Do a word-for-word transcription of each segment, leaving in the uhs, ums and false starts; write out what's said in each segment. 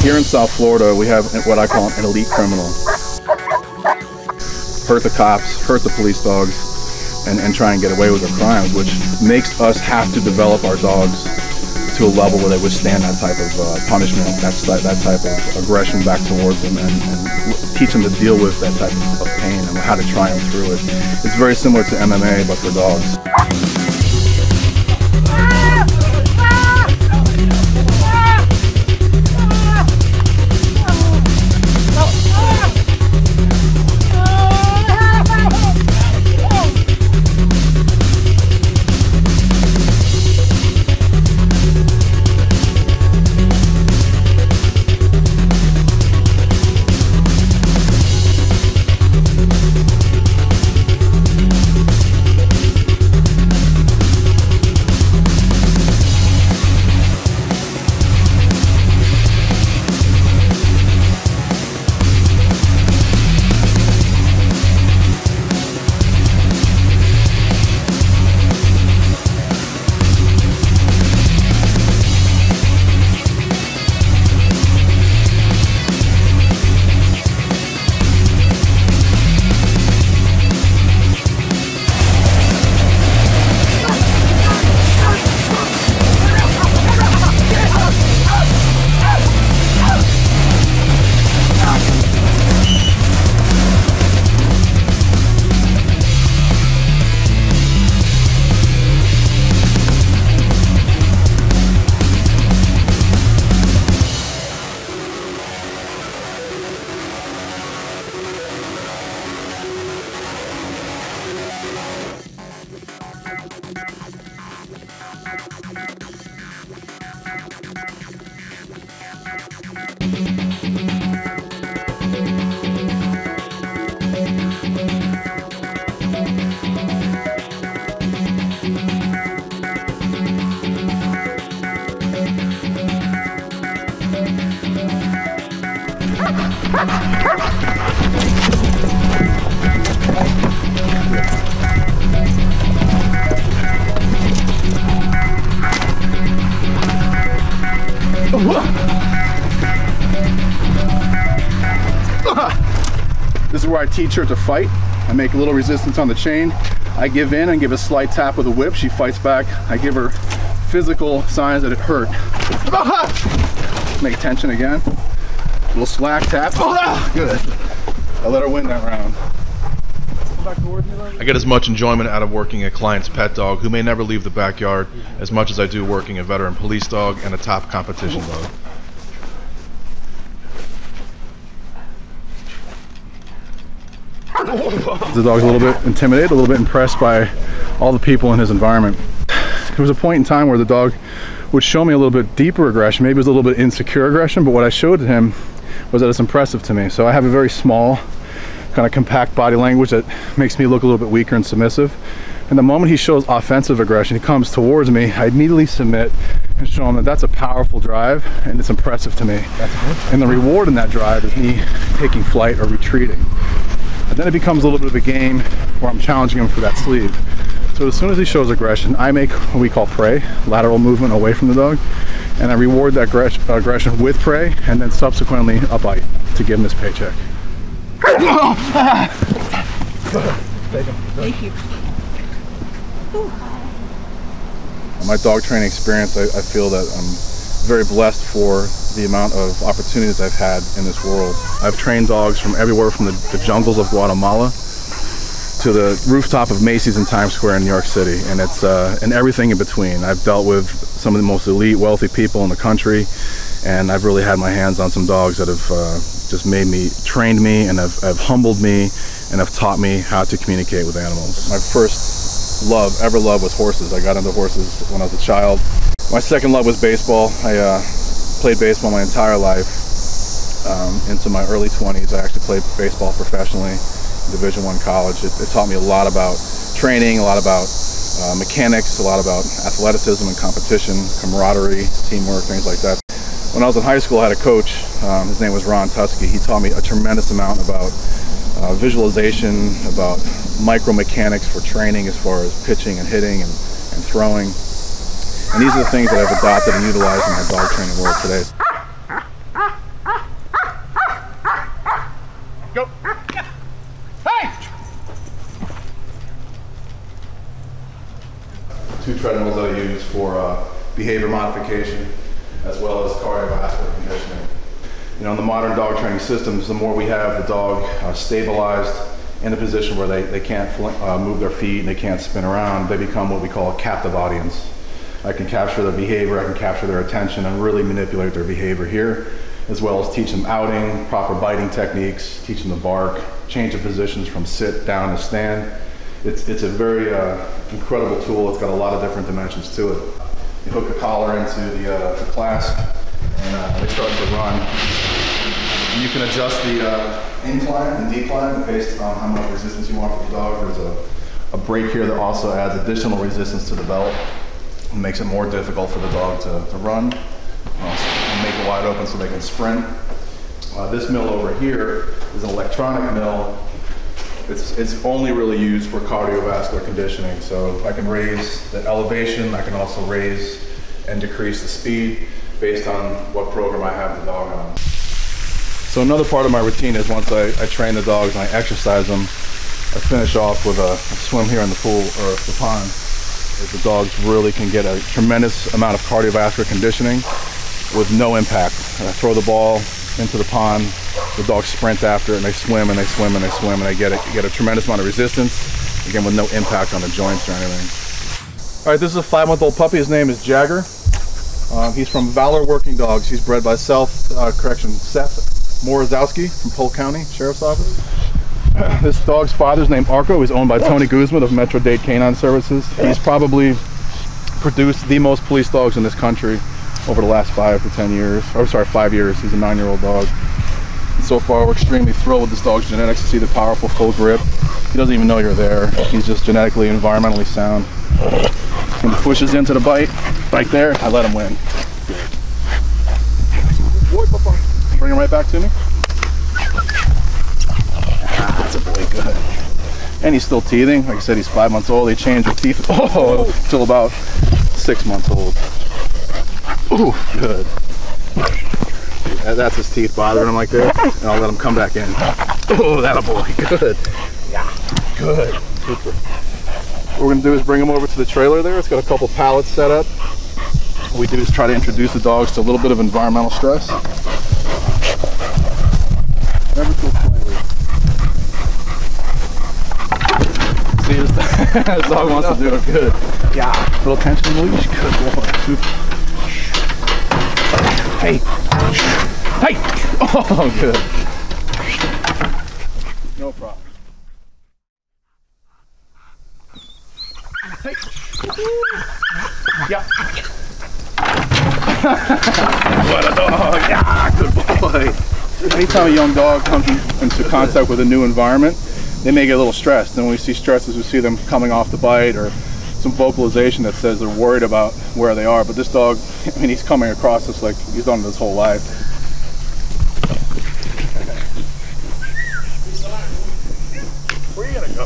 Here in South Florida, we have what I call an elite criminal. Hurt the cops, hurt the police dogs, and, and try and get away with their crimes, which makes us have to develop our dogs to a level where they withstand that type of uh, punishment, that's that, that type of aggression back towards them, and, and teach them to deal with that type of pain and how to triumph through it. It's very similar to M M A, but for dogs. This is where I teach her to fight. I make a little resistance on the chain. I give in and give a slight tap with a whip. She fights back. I give her physical signs that it hurt. Make tension again. A little slack tap. Good. I let her win that round. I get as much enjoyment out of working a client's pet dog who may never leave the backyard as much as I do working a veteran police dog and a top competition dog. The dog's a little bit intimidated, a little bit impressed by all the people in his environment. There was a point in time where the dog would show me a little bit deeper aggression. Maybe it was a little bit insecure aggression, but what I showed to him was that it's impressive to me. So I have a very small, kind of compact body language that makes me look a little bit weaker and submissive. And the moment he shows offensive aggression, he comes towards me, I immediately submit and show him that that's a powerful drive and it's impressive to me. And the reward in that drive is me taking flight or retreating. And then it becomes a little bit of a game where I'm challenging him for that sleeve. So as soon as he shows aggression, I make what we call prey, lateral movement away from the dog, and I reward that aggression with prey, and then subsequently a bite to give him his paycheck. Thank you. My dog training experience, I, I feel that I'm very blessed for the amount of opportunities I've had in this world. I've trained dogs from everywhere from the, the jungles of Guatemala to the rooftop of Macy's in Times Square in New York City, and it's uh, and everything in between. I've dealt with some of the most elite, wealthy people in the country, and I've really had my hands on some dogs that have uh, just made me, trained me, and have, have humbled me, and have taught me how to communicate with animals. My first love, ever love, was horses. I got into horses when I was a child. My second love was baseball. I uh, played baseball my entire life. Um, into my early twenties, I actually played baseball professionally. Division One college. It, it taught me a lot about training, a lot about uh, mechanics, a lot about athleticism and competition, camaraderie, teamwork, things like that. When I was in high school, I had a coach. Um, his name was Ron Tusky. He taught me a tremendous amount about uh, visualization, about micro-mechanics for training as far as pitching and hitting and, and throwing. And these are the things that I've adopted and utilized in my dog training world today. two treadmills that I use for uh, behavior modification as well as cardiovascular conditioning. You know, in the modern dog training systems, the more we have the dog uh, stabilized in a position where they, they can't uh, move their feet and they can't spin around, they become what we call a captive audience. I can capture their behavior, I can capture their attention and really manipulate their behavior here, as well as teach them outing, proper biting techniques, teach them to bark, change the positions from sit down to stand. It's, it's a very uh, incredible tool. It's got a lot of different dimensions to it. You hook a collar into the, uh, the clasp and uh, they start to run. And you can adjust the uh, incline and decline based on how much resistance you want for the dog. There's a, a brake here that also adds additional resistance to the belt and makes it more difficult for the dog to, to run. Uh, make it wide open so they can sprint. Uh, this mill over here is an electronic mill. It's, it's only really used for cardiovascular conditioning. So I can raise the elevation, I can also raise and decrease the speed based on what program I have the dog on. So another part of my routine is once I, I train the dogs and I exercise them, I finish off with a, a swim here in the pool or the pond. As the dogs really can get a tremendous amount of cardiovascular conditioning with no impact. And I throw the ball into the pond, the dogs sprint after it, and they swim and they swim and they swim, and I get a, get a tremendous amount of resistance, again with no impact on the joints or anything. All right, this is a five-month-old puppy. His name is Jagger. Uh, he's from Valor Working Dogs. He's bred by Self, uh, correction, Seth Morozowski from Polk County Sheriff's Office. This dog's father's named Arco. He's owned by Tony Guzman of Metro-Dade Canine Services. He's probably produced the most police dogs in this country over the last five to ten years. Or sorry, five years. He's a nine-year-old dog. And so far, we're extremely thrilled with this dog's genetics to see the powerful full grip. He doesn't even know you're there. He's just genetically, environmentally sound. When he pushes into the bite, right there, I let him win. Bring him right back to me. Ah, that's a boy, good. And he's still teething. Like I said, he's five months old. They changed the teeth oh, till about six months old. Ooh, good. That's his teeth bothering him like that. And I'll let him come back in. Oh, that a boy, good. Yeah, good. Super. What we're gonna do is bring him over to the trailer there. It's got a couple pallets set up. What we do is try to introduce the dogs to a little bit of environmental stress. Never too slightly. See, this, this dog wants to do it good. Yeah, little tension in the leash. Good boy. Super. Hey, hey. Oh, good. No problem. Hey. Yeah. What a dog. Yeah, good boy. Anytime a young dog comes into contact with a new environment, they may get a little stressed. And when we see stresses, we see them coming off the bite or some vocalization that says they're worried about where they are. But this dog, I mean, he's coming across us like he's done it his whole life. Where are you gonna go?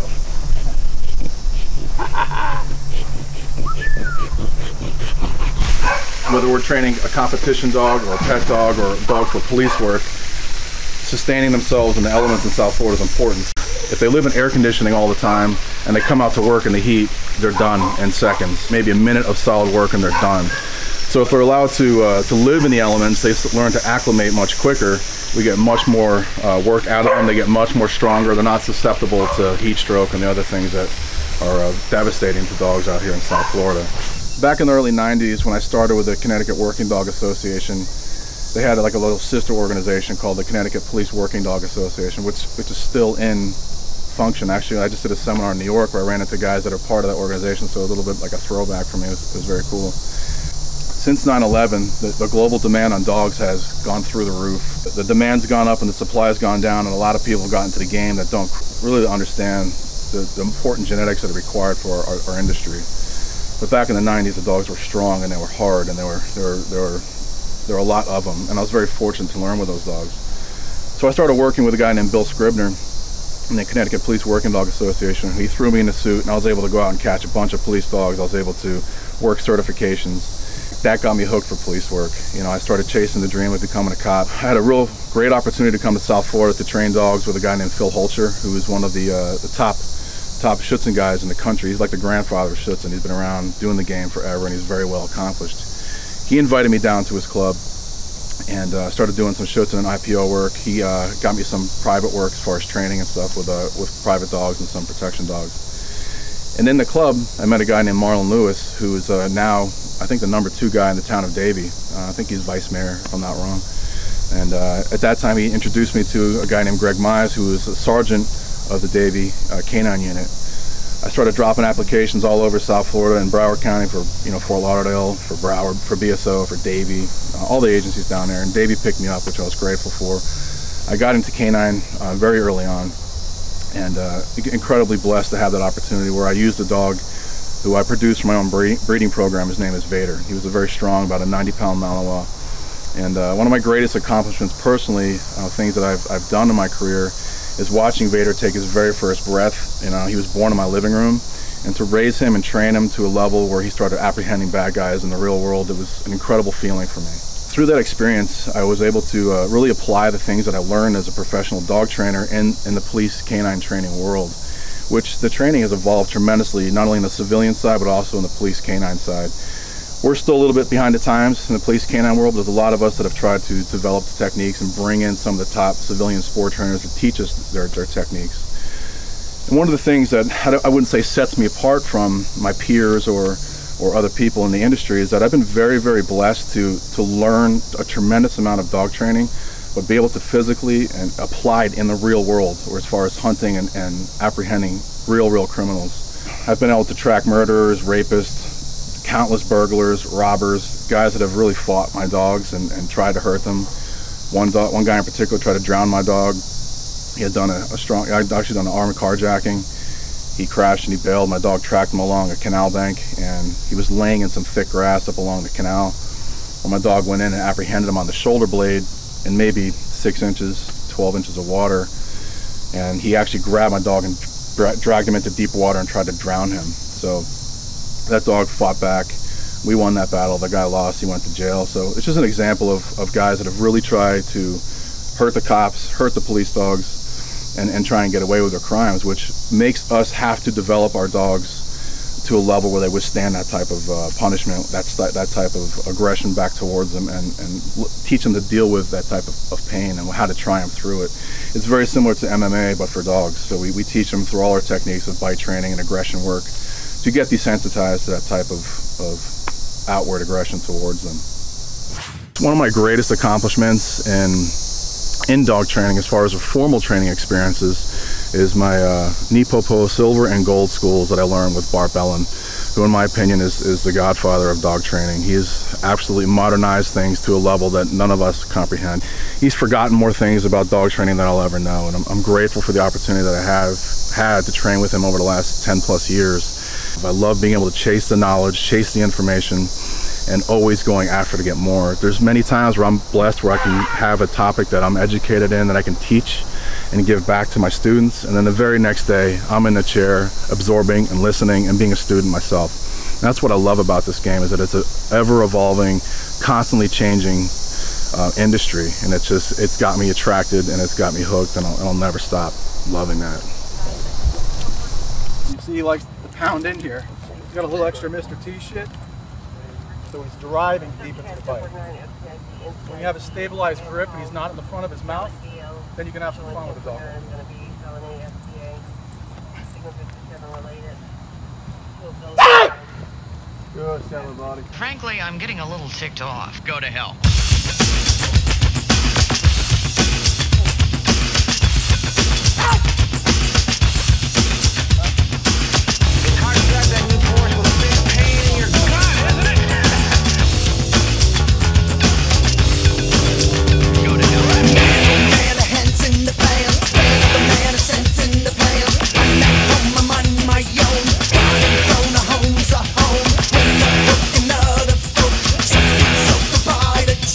Whether we're training a competition dog or a pet dog or a dog for police work, sustaining themselves in the elements in South Florida is important. If they live in air conditioning all the time and they come out to work in the heat, they're done in seconds. Maybe a minute of solid work and they're done. So if they're allowed to, uh, to live in the elements, they learn to acclimate much quicker. We get much more uh, work out of them. They get much more stronger. They're not susceptible to heat stroke and the other things that are uh, devastating to dogs out here in South Florida. Back in the early nineties, when I started with the Connecticut Working Dog Association, they had like a little sister organization called the Connecticut Police Working Dog Association, which, which is still in function. Actually, I just did a seminar in New York where I ran into guys that are part of that organization, so a little bit like a throwback for me. It was, it was very cool. Since nine eleven, the, the global demand on dogs has gone through the roof. The demand's gone up and the supply's gone down, and a lot of people have gotten into the game that don't really understand the, the important genetics that are required for our, our industry. But back in the nineties, the dogs were strong and they were hard, and there were there were there were there were a lot of them, and I was very fortunate to learn with those dogs. So I started working with a guy named Bill Scribner in the Connecticut Police Working Dog Association. He threw me in the suit, and I was able to go out and catch a bunch of police dogs. I was able to work certifications. That got me hooked for police work. You know, I started chasing the dream of becoming a cop. I had a real great opportunity to come to South Florida to train dogs with a guy named Phil Holcher, who is one of the uh, the top top Schutzhund guys in the country. He's like the grandfather of Schutzhund. He's been around doing the game forever, and he's very well accomplished. He invited me down to his club and uh, started doing some Schutzhund and I P O work. He uh, got me some private work as far as training and stuff with uh, with private dogs and some protection dogs. And in the club, I met a guy named Marlon Lewis, who is uh, now, I think, the number two guy in the town of Davie. Uh, I think he's vice mayor, if I'm not wrong. And uh, at that time, he introduced me to a guy named Greg Mize, who was a sergeant of the Davie uh, canine unit. I started dropping applications all over South Florida and Broward County for, you know, Fort Lauderdale, for Broward, for B S O, for Davie, uh, all the agencies down there. And Davie picked me up, which I was grateful for. I got into canine uh, very early on, and uh, incredibly blessed to have that opportunity where I used a dog who I produced for my own breeding program. His name is Vader. He was a very strong, about a ninety pound Malinois. And uh, one of my greatest accomplishments personally, uh, things that I've, I've done in my career, is watching Vader take his very first breath. You know, he was born in my living room, and to raise him and train him to a level where he started apprehending bad guys in the real world, it was an incredible feeling for me. Through that experience, I was able to uh, really apply the things that I learned as a professional dog trainer in, in the police canine training world, which the training has evolved tremendously, not only in the civilian side, but also in the police canine side. We're still a little bit behind the times in the police canine world. There's a lot of us that have tried to develop the techniques and bring in some of the top civilian sport trainers to teach us their, their techniques. And one of the things that I wouldn't say sets me apart from my peers or or other people in the industry is that I've been very, very blessed to to learn a tremendous amount of dog training, but be able to physically and apply it in the real world, or as far as hunting and, and apprehending real, real criminals. I've been able to track murderers, rapists, countless burglars, robbers, guys that have really fought my dogs and, and tried to hurt them. One dog, one guy in particular tried to drown my dog. He had done a, a strong, I'd actually done an armed carjacking. He crashed and he bailed. My dog tracked him along a canal bank, and he was laying in some thick grass up along the canal. When my dog went in and apprehended him on the shoulder blade in maybe six inches, twelve inches of water, and he actually grabbed my dog and dra dragged him into deep water and tried to drown him. So that dog fought back. We won that battle. The guy lost. He went to jail. So it's just an example of, of guys that have really tried to hurt the cops, hurt the police dogs, and, and try and get away with their crimes, which makes us have to develop our dogs to a level where they withstand that type of uh, punishment, that's that, that type of aggression back towards them, and, and teach them to deal with that type of, of pain and how to triumph through it. It's very similar to M M A, but for dogs. So we, we teach them through all our techniques of bite training and aggression work to get desensitized to that type of, of outward aggression towards them. One of my greatest accomplishments in in dog training, as far as formal training experiences, is my uh, Nipopo silver and gold schools that I learned with Bart Bellin, who in my opinion is, is the godfather of dog training. He has absolutely modernized things to a level that none of us comprehend. He's forgotten more things about dog training than I'll ever know, and I'm, I'm grateful for the opportunity that I have had to train with him over the last ten plus years. I love being able to chase the knowledge, chase the information, and always going after to get more. There's many times where I'm blessed where I can have a topic that I'm educated in that I can teach and give back to my students, and then the very next day I'm in the chair absorbing and listening and being a student myself. And that's what I love about this game, is that it's an ever-evolving, constantly changing uh, industry, and it's just it's got me attracted and it's got me hooked, and I'll, and I'll never stop loving that. You see, he likes to pound in here. He's got a little extra Mister T shit. So he's driving deep into the bite. When you have a stabilized grip and he's not in the front of his mouth, then you can have some fun with the dog. Good, stellar body. Frankly, I'm getting a little ticked off. Go to hell. It's hard to drive that new Porsche with a big pain in your gut, isn't it? Go to hell. Man, a hand's in the pants. The man, a sense in the pants. I'm not home, I'm on my own. Running from a home's a home. When I'm looking at a folk, something so goodbye to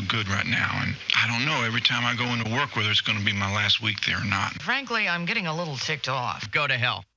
good right now. And I don't know every time I go into work whether it's going to be my last week there or not. Frankly, I'm getting a little ticked off. Go to hell.